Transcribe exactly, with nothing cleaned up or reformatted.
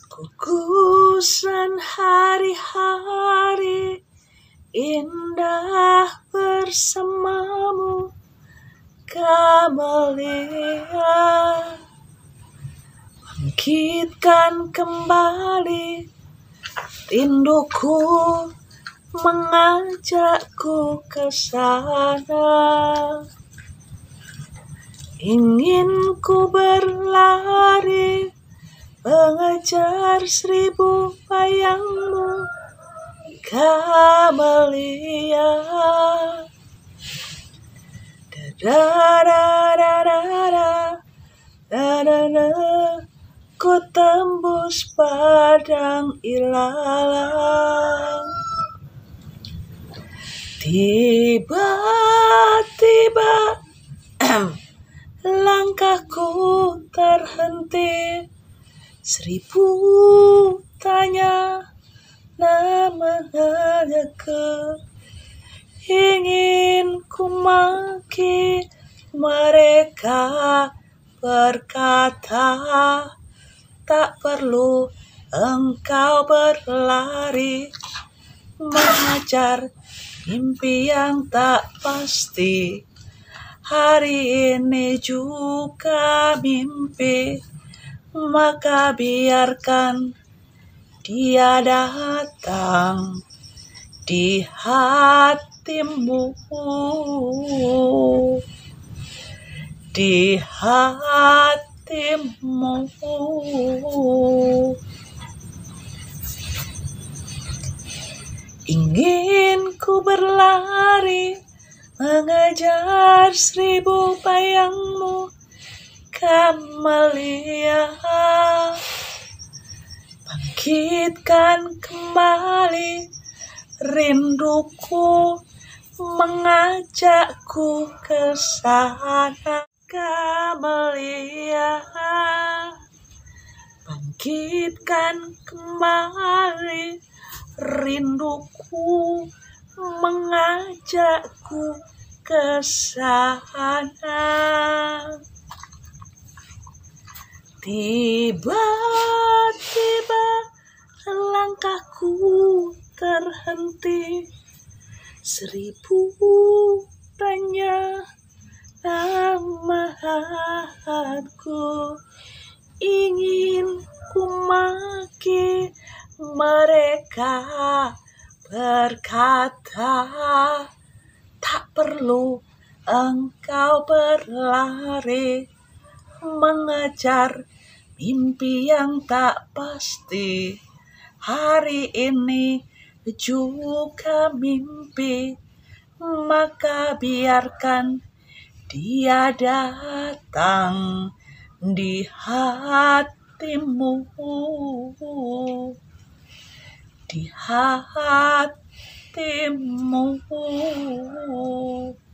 Gugusan hari-hari indah bersamamu, Camelia. Bangkitkan kembali rinduku, mengajakku ke sana. Ingin ku berlari, mengejar seribu bayangmu, Camelia. Da-da-da-da-da-da-da-da, ku tembus padang ilalang. Tiba-tiba langkahku terhenti, seribu tanya namanya ke. Ingin ku maki, mereka berkata, tak perlu engkau berlari, mengejar mimpi yang tak pasti. Hari ini juga mimpi, maka biarkan dia datang di hatimu, di hatimu. Ingin ku berlari, mengejar seribu bayangmu, Camelia. Bangkitkan kembali rinduku, mengajakku ke sana, Camelia. Bangkitkan kembali rinduku, mengajakku ke sana. Tiba-tiba langkahku terhenti, seribu tanya namaku. Ingin ku maki, mereka berkata, tak perlu engkau berlari, mengejar mimpi yang tak pasti. Hari ini juga mimpi, maka biarkan dia datang di hatimu, di hatimu.